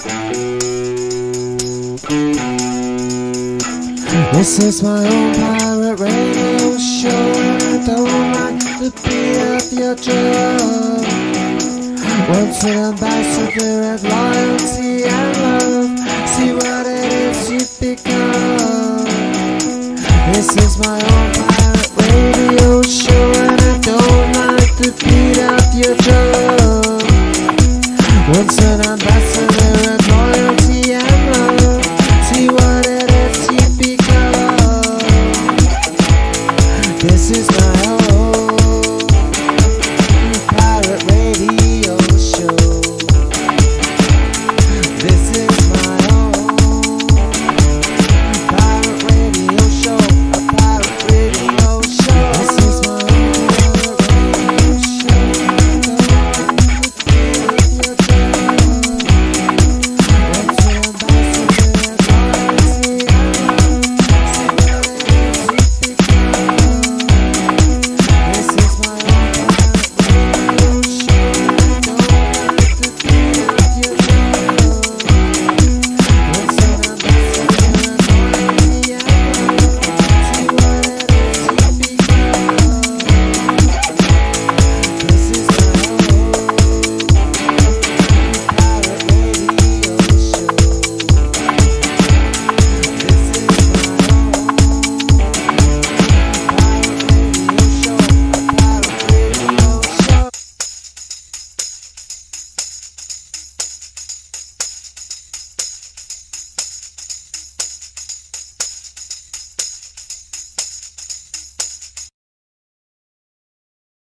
This is my own pirate radio show, and I don't like the beat of your drum. Once an ambassador of loyalty and love, see what it is you've become. This is my own pirate radio show, and I don't like the beat of your drum. Once an ambassador